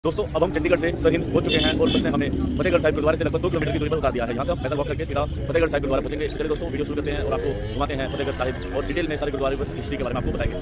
दोस्तों अब हम चंडीगढ़ से सरहिंद हो चुके हैं और बस ने हमें फतेहगढ़ साहिब गुरुद्वारे से लगभग 2 किलोमीटर की दूरी पर उतार दिया है। यहाँ से हम पैदल वॉक करके सीधा फतेहगढ़ साहिब गुरुद्वारा पहुंचेंगे। चलिए दोस्तों वीडियो शुरू करते हैं और आपको घुमाते हैं फतेहगढ़ साहिब और डिटेल में सारे गुरुद्वारे की हिस्ट्री के बारे में आपको बताएंगे।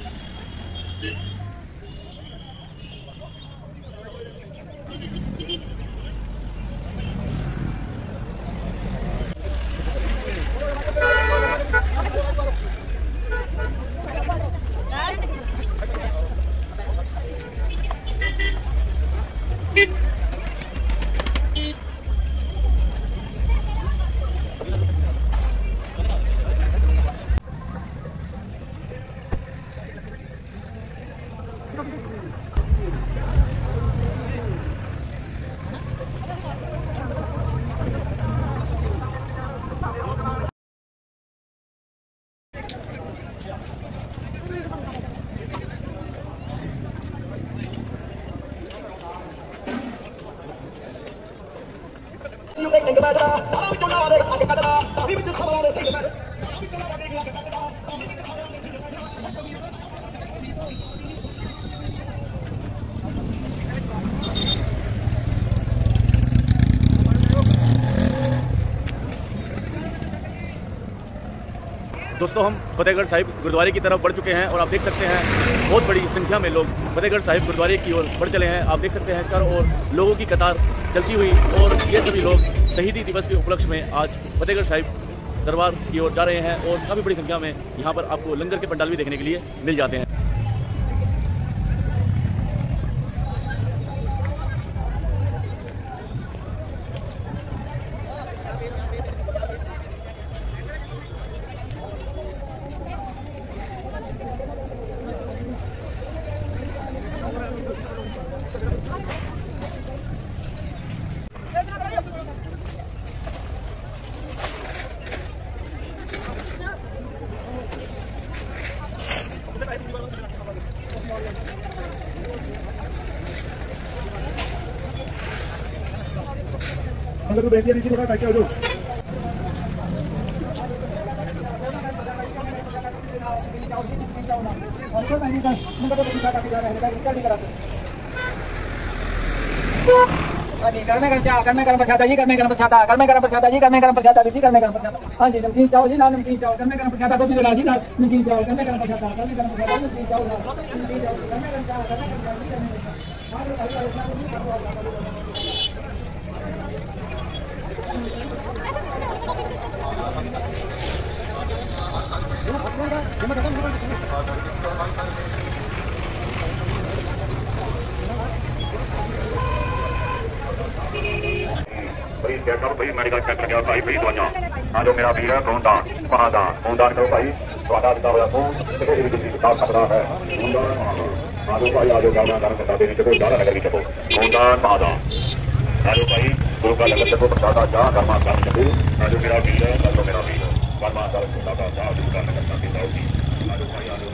दोस्तों हम फतेहगढ़ साहिब गुरुद्वारे की तरफ बढ़ चुके हैं और आप देख सकते हैं बहुत बड़ी संख्या में लोग फतेहगढ़ साहिब गुरुद्वारे की ओर बढ़ चले हैं। आप देख सकते हैं चारों ओर लोगों की कतार चलती हुई और ये सभी लोग शहीदी दिवस के उपलक्ष्य में आज फतेहगढ़ साहिब दरबार की ओर जा रहे हैं और काफ़ी बड़ी संख्या में यहाँ पर आपको लंगर के पंडाल भी देखने के लिए मिल जाते हैं। बेटी नीचे लगा क्या जो घर में गरम प्रसाद जी, घर में गरम प्रसाद, घर में गरम प्रसाद जी, घर में गरम प्रसाद जी, घर में गरम प्रसाद। हाँ जी, नमकीन चावल जी, लाल नमकीन चावल, घर में गरम प्रसाद को भी लगा जी, लाल नमकीन चावल, घर में गरम प्रसाद, घर में गरम प्रसाद, नमकीन चावल, नमकीन चावल, घर में गरम चावल, घर में भाई मेडिकल चेक लगे भाई भाई दवाइयां हाँ जो मेरा वीर है खूनदान खूनदान करो भाई थोड़ा दिता हुआ खून खतरा है आजो भाई आजो गाना गाना बता देनी चको ज्यादा नगर की चको खूनदान महादान आजो भाई गुरु का लंगर चको प्रसादा जा कर्मा काम चको आजो मेरा वीर है आजो मेरा वीर कर्मा कर प्रसादा जा गुरु का लंगर काम की आजो भाई आजो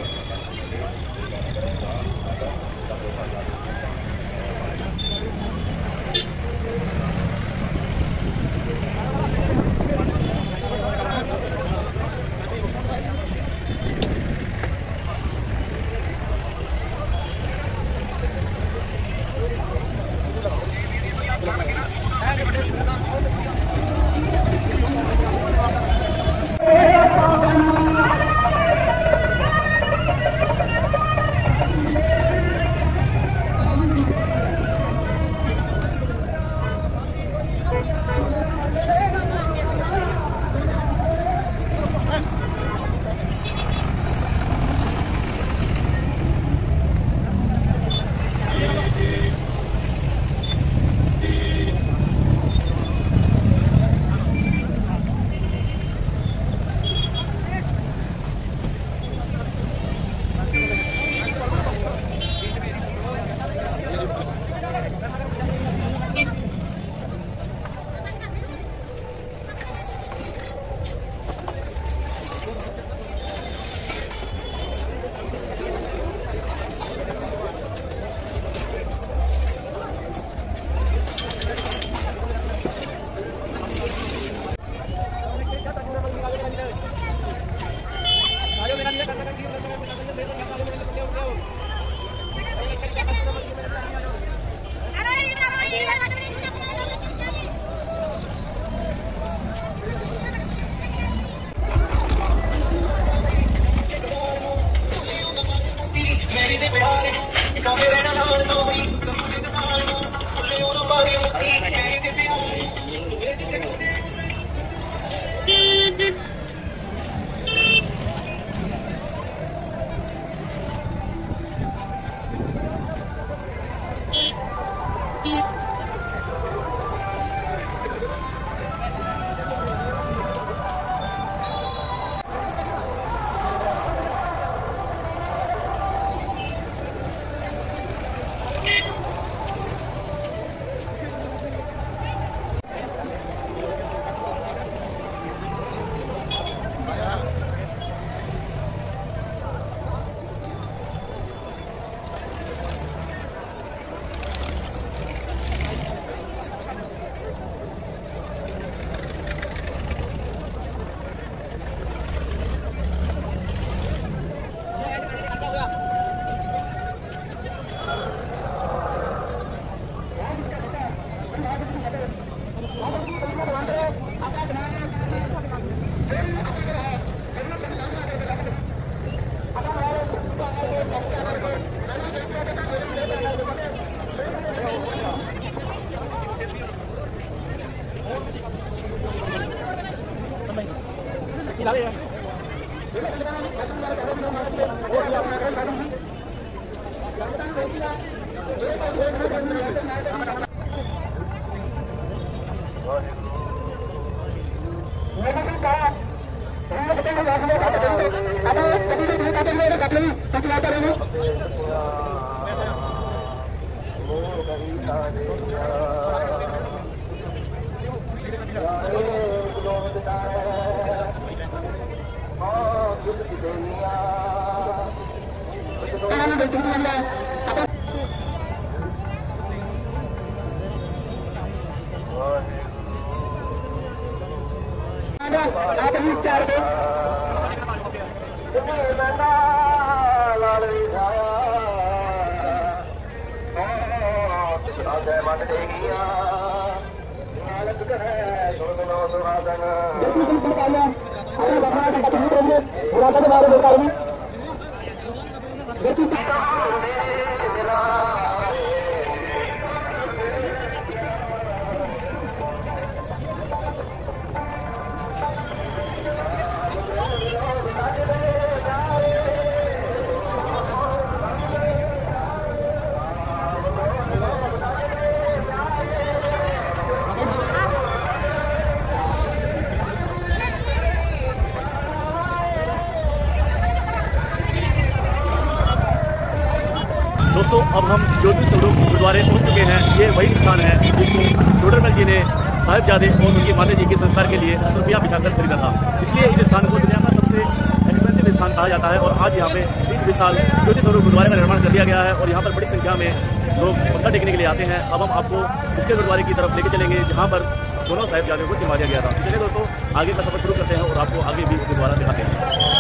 दोस्तों अब हम ज्योति स्वरूप गुरुद्वारे पहुंच चुके हैं। ये वही स्थान है जिसको टोडरमल जी ने साहिबजादे और उनकी माता जी के संस्कार के लिए असरफिया बिछाकर खरीदा था। इसलिए इस स्थान को दुनिया का सबसे एक्सपेंसिव स्थान कहा जाता है। और आज यहाँ पे 20 विशाल ज्योति स्वरूप गुरुद्वारे का निर्माण कर दिया गया है और यहाँ पर बड़ी संख्या में लोग मत्था टेकने के लिए आते हैं। अब हम आपको मुख्य गुरुद्वारे की तरफ लेके चलेंगे जहाँ पर दोनों साहिबजादों को चिमा दिया गया था। चलिए दोस्तों आगे का सफर शुरू करते हैं और आपको आगे भी गुरुद्वारा दिखाते हैं।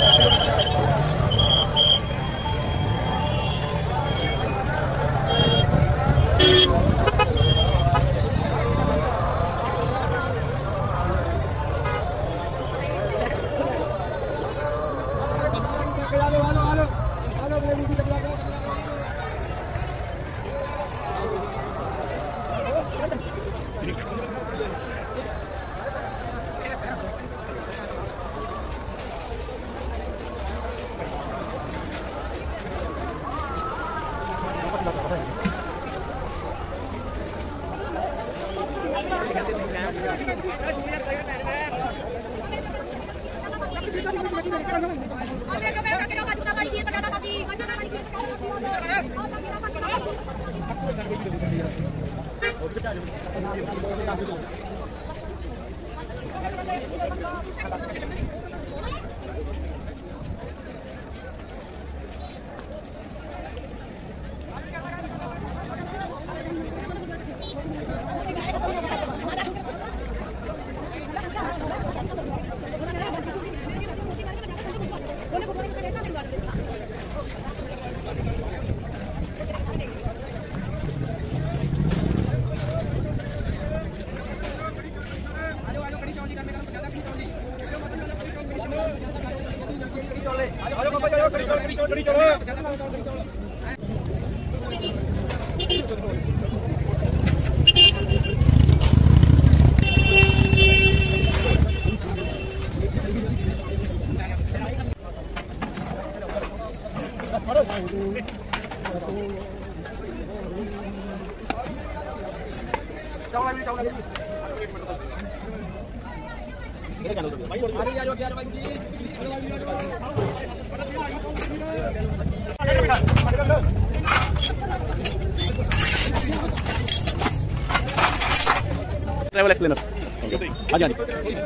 ट्रैवल एक्सप्लेनर हाँ जी।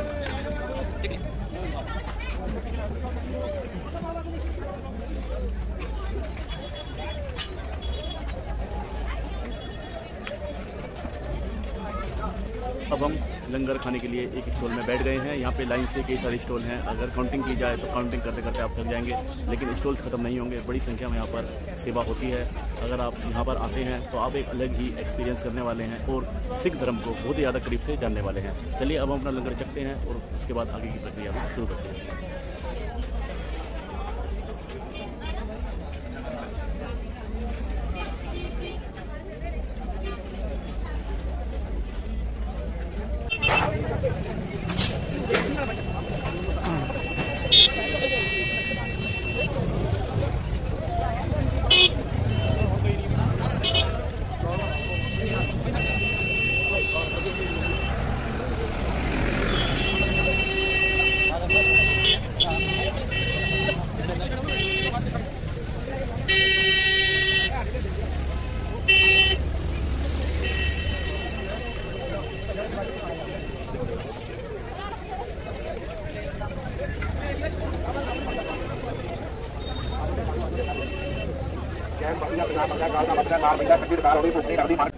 अब हम लंगर खाने के लिए एक स्टॉल में बैठ गए हैं। यहाँ पे लाइन से कई सारे स्टॉल हैं। अगर काउंटिंग की जाए तो काउंटिंग करते करते आप थक जाएंगे, लेकिन स्टॉल्स खत्म नहीं होंगे। बड़ी संख्या में यहाँ पर सेवा होती है। अगर आप यहाँ पर आते हैं तो आप एक अलग ही एक्सपीरियंस करने वाले हैं और सिख धर्म को बहुत ही ज़्यादा करीब से जानने वाले हैं। चलिए अब हम अपना लंगर चखते हैं और उसके बाद आगे की प्रक्रिया शुरू करते हैं। ਦਾ ਨਾਮ ਮਿਲਦਾ ਕੱਢੀ ਦੁਕਾਨ ਉਹਦੀ ਭੁੱਖ ਨਹੀਂ ਲੱਗਦੀ ਮਨ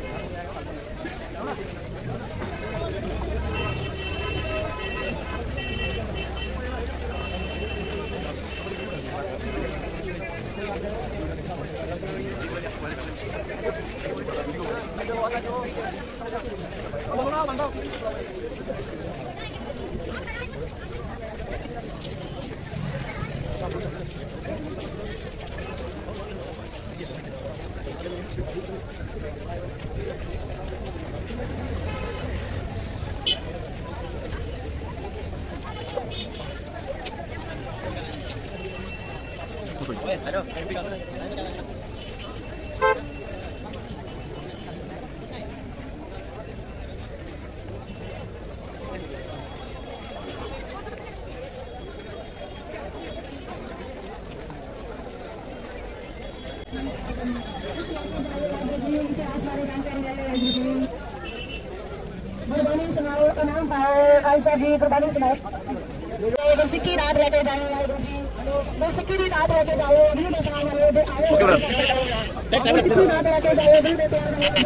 गुरबानी सुनाओ का नाम पाओ खालसा जी गुरबानी सुनाओ गुरसिक्की रात लेके जाओ वाहिगुरु जी गुरसिक्की की रात लेके जाओ अभी लेके आए गुरसिक्की रात लेके जाओ अभी लेके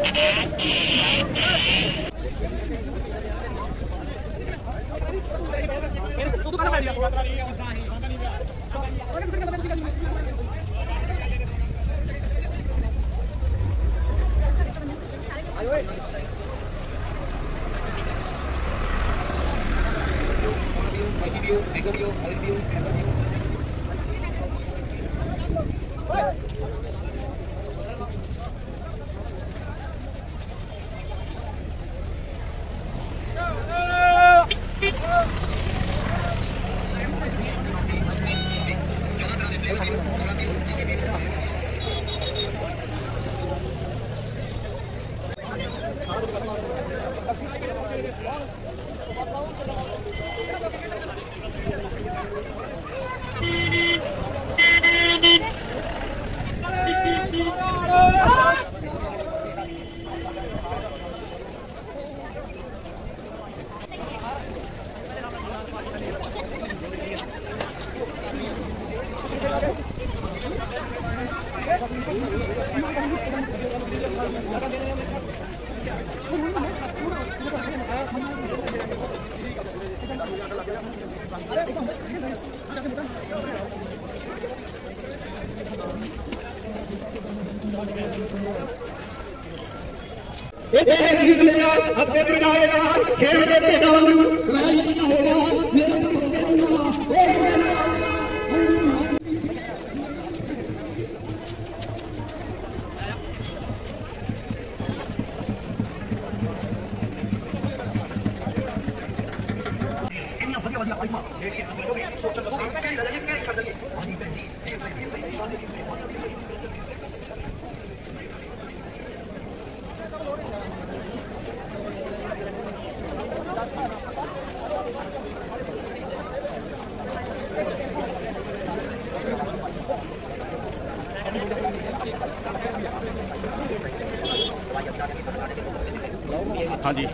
हाँ जी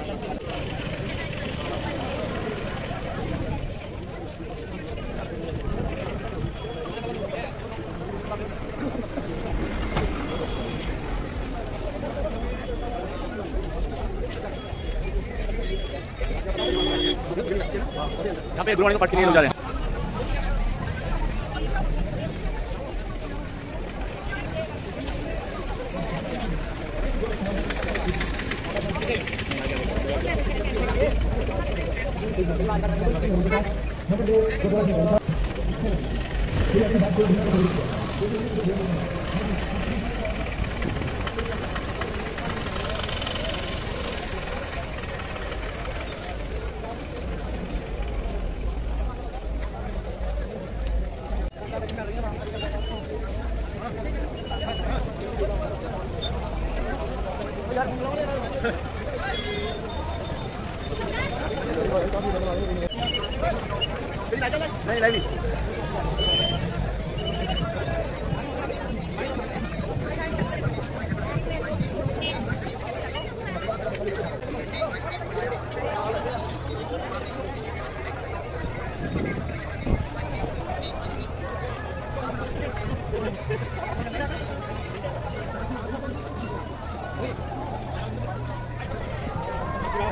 यहाँ पे गुरुवाणी पार्टी नहीं हो जा रहे हैं। नहीं नहीं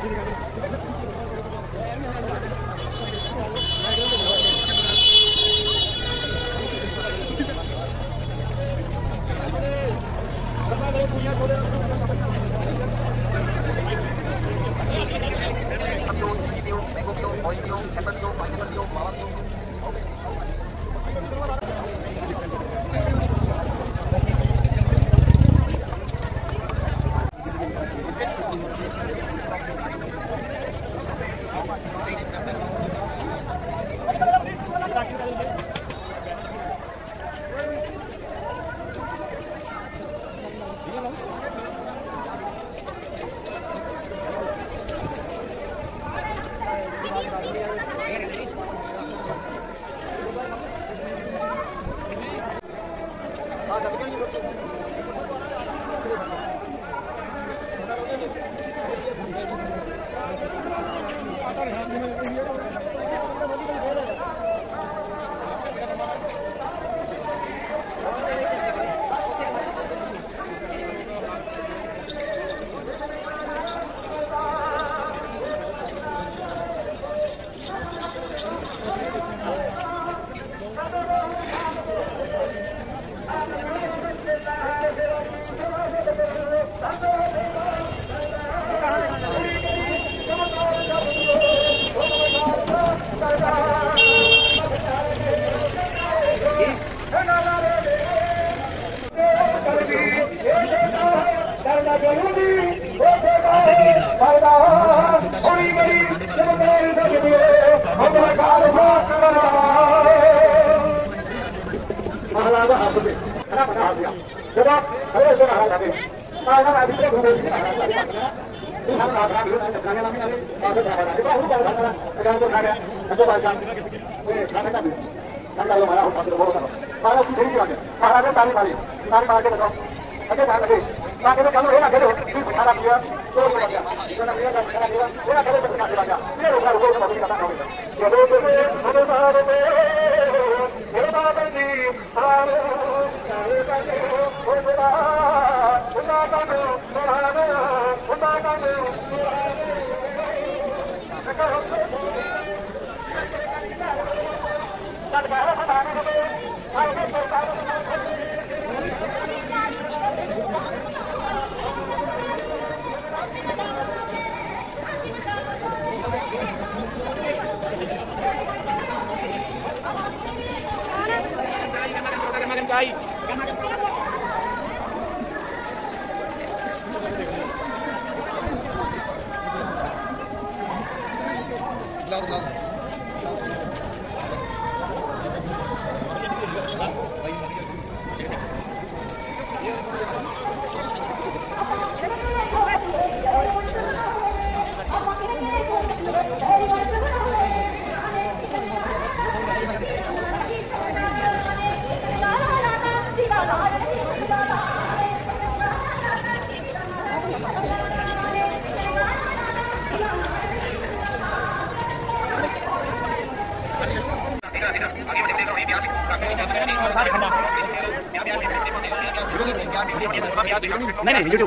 नहीं यूट्यूब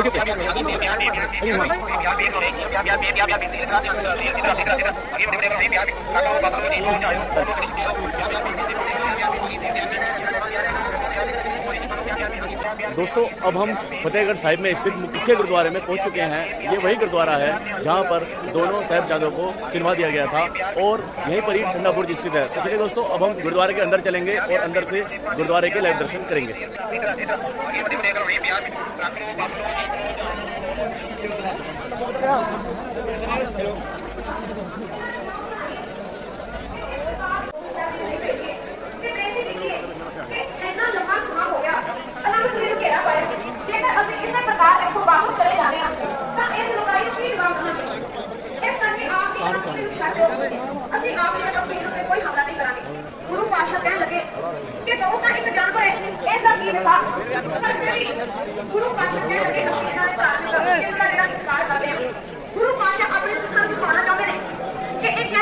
दोस्तों अब हम फतेहगढ़ साहिब में स्थित मुख्य गुरुद्वारे में पहुंच चुके हैं। ये वही गुरुद्वारा है जहां पर दोनों साहिबजादों को चिनवा दिया गया था और यहीं पर ही ठंडा बुर्ज स्थित है। तो चलिए दोस्तों अब हम गुरुद्वारे के अंदर चलेंगे और अंदर से गुरुद्वारे के लाइव दर्शन करेंगे। गुरु पातशाह कहने लगे कि गौ का एक जानवर है ऐसा की था गुरु पातशाह कहने लगे गुरु पातशाह अपने संस्कार दिखाना चाहते हैं कि एक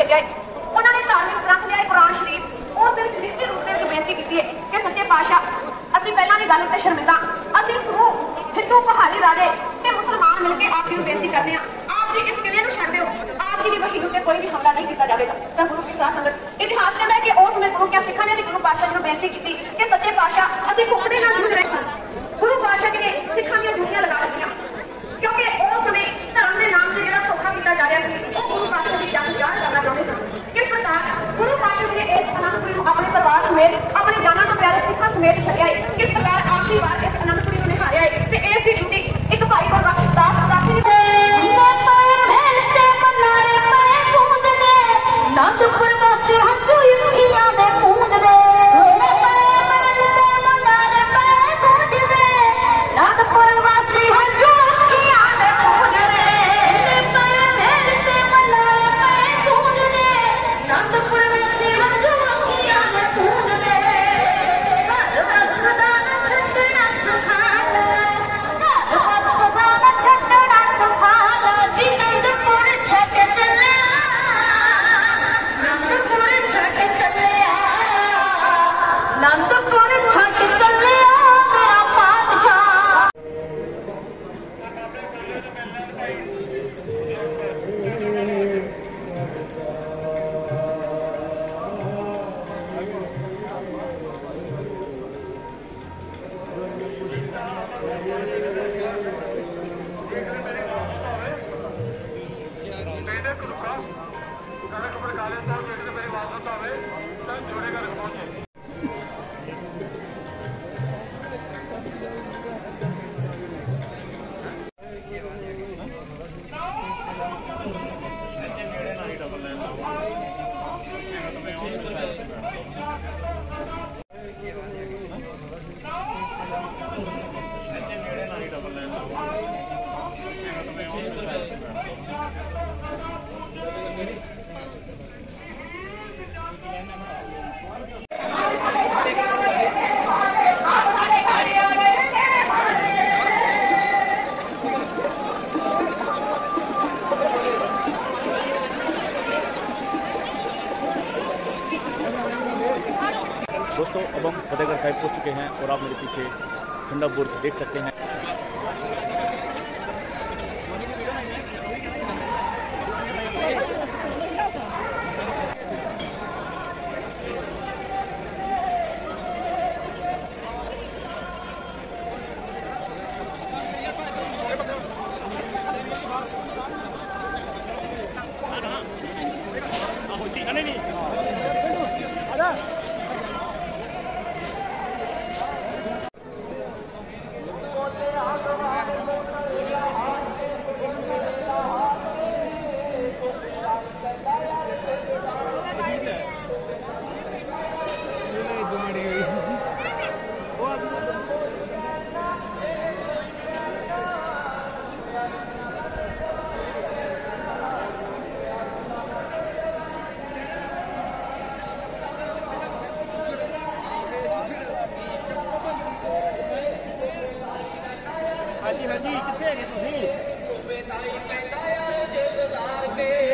भेजा है। उन्होंने धार्मिक ग्रंथ लिया कुरान शरीफ, उस लिखित रूप से बेनती की है कि सच्चे पातशाह ਅਸੀਂ ਪਹਿਲਾਂ ਦੀ ਗੱਲ ਤੇ ਸ਼ਰਮਿੰਦਾ, ਅਸੀਂ ਸਮੂਹ ਹਿੰਦੂ ਪਹਾੜੀ ਰਾਜੇ ਤੇ ਮੁਸਲਮਾਨ ਮਿਲ ਕੇ ਆਪ ਜੀ ਨੂੰ ਬੇਨਤੀ ਕਰਦੇ ਹਾਂ, ਆਪ ਜੀ ਇਸ ਕਿਲੇ ਨੂੰ ਛੱਡ ਦਿਓ, ਆਪ ਜੀ ਦੀ ਵਹੀ ਉੱਤੇ ਕੋਈ ਵੀ ਹਮਲਾ ਨਹੀਂ ਕੀਤਾ ਜਾਵੇਗਾ। ਤਾਂ ਗੁਰੂ ਕੀ ਸਾਧ ਸੰਗਤ ਇਤਿਹਾਸ ਕਹਿੰਦਾ ਕਿ ਉਸ ਸਮੇਂ ਗੁਰੂ ਕਿਆ ਸਿੱਖਾਂ ਨੇ ਵੀ ਗੁਰੂ ਪਾਤਸ਼ਾਹ ਜੀ ਨੂੰ ਬੇਨਤੀ ਕੀਤੀ ਕਿ ਸੱਚੇ ਪਾਤਸ਼ਾਹ ਅਸੀਂ ਭੁੱਖ ਦੇ ਨਾਲ ਜੂਝ ਰਹੇ ਸਨ। ਗੁਰੂ ਪਾਤਸ਼ਾਹ ਜੀ ਨੇ ਸਿੱਖਾਂ ਦੀਆਂ ਜੁੱਤੀਆਂ ਲਗਾ ਦਿੱਤੀਆਂ ਕਿਉਂਕਿ ਉਸ ਸਮੇਂ ਧਰਮ ਦੇ ਨਾਮ ਤੇ ਜਿਹੜਾ ਧੋਖਾ ਕੀਤਾ ਜਾ ਰਿਹਾ ਸੀ ਉਹ ਗੁਰੂ ਪਾਤਸ਼ਾਹ ਜੀ ਜੰਗ ਜਾਣ ਕਰਨਾ ਚਾਹੁੰਦੇ ਸਨ। ਕਿਸ ਪ੍ਰਕਾਰ ਗੁਰੂ ਪਾਤਸ਼ਾਹ ਜੀ ਨੇ ਇਸ ਅਨੰਦਪੁਰੀ ਨੂੰ ਆਪਣੇ ਪਰਿਵਾਰ ਸਮੇਤ ਆਪਣੇ ਜਾਨਾਂ ਤੋਂ ਪਿਆਰੇ ਸਿੱਖਾਂ ਸਮੇਤ ਛੱਡਿਆ ਹੈ। ਕਿਸ ਪ੍ਰਕਾਰ ਆਖਰੀ ਵਾਰ ਇਸ ਅਨੰਦਪੁਰੀ ਨੂੰ ਨਿਹਾਰਿਆ ਹੈ ਤੇ ਇਸ ਦੀ ਡਿਊਟੀ ਇੱਕ ਭਾਈ ਗੁਰਬਖਸ਼ ਦਾਸ ਦਾਸੀ ਦੀ ਨੰਦਪੁਰ ਵਾਸੀ ਹੱਥੋਂ ਅੱਖੀਆਂ ਦੇ ਪੂੰਝਦੇ ਨੰਦਪੁਰ ਵਾਸੀ ਹੱਥੋਂ ਅੱਖੀਆਂ ਦੇ ਪੂੰਝਦੇ ਨੰਦਪੁਰ ਵਾਸੀ ਹੱਥੋਂ ਅੱਖੀਆਂ ਦੇ ਪੂੰਝਦੇ ਘਰ ਵਸਦਾ ਨਾ ਛੱਡਣਾ ਸੁਖਾਲਾ ਘਰ ਵਸਦਾ ਨਾ ਛੱਡਣਾ ਸੁਖਾਲਾ ਜੀ ਨੰਦਪੁਰ ਛੱਡ ਚੱਲਿਆ ਨੰਦਪੁਰ ਛੱਡ ਚੱਲਿਆ ਨੰਦਪੁਰ ਛੱਡ ਚੱਲਿਆ ਮੇਰਾ ਪਾਤਸ਼ਾਹ। दोस्तों अब हम फतेहगढ़ साहिब पहुंच चुके हैं और आप मेरे पीछे ठंडा बुर्ज देख सकते हैं। ਹਾਂਜੀ ਕਿੱਥੇ ਹੈਗੇ ਤੁਸੀਂ?